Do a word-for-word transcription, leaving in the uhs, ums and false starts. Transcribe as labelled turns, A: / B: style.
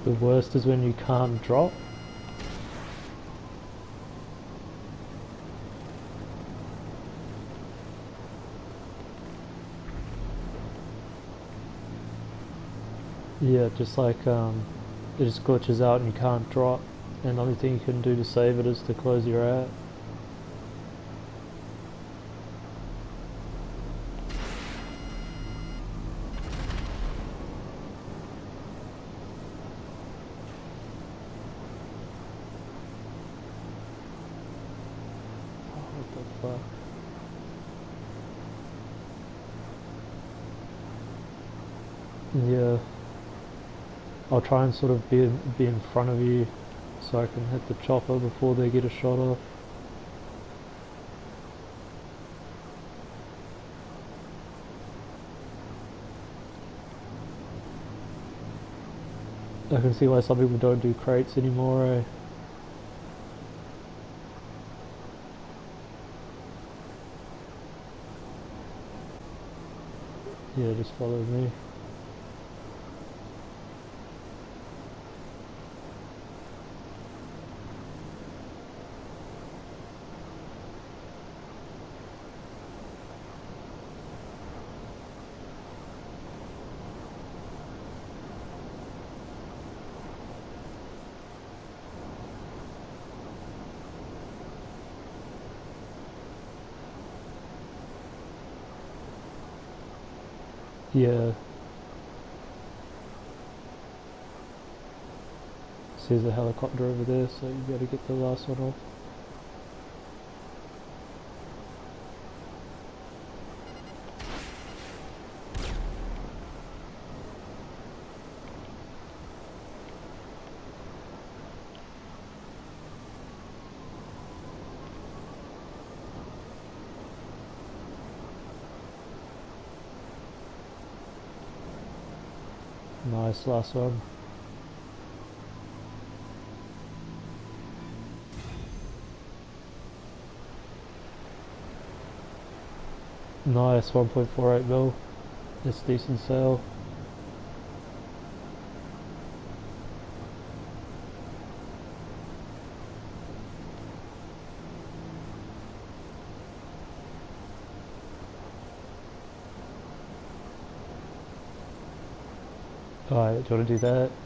A: The worst is when you can't drop. Yeah, just like um, it just glitches out and you can't drop, and the only thing you can do to save it is to close your app. Oh, what the fuck? Yeah, I'll try and sort of be in, be in front of you so I can hit the chopper before they get a shot off. I can see why some people don't do crates anymore, eh? Yeah, just follow me. Yeah. See, there's a helicopter over there, so you gotta get the last one off. Nice, last one. Nice, one point four eight mil. It's decent sale. Alright, do you want to do that?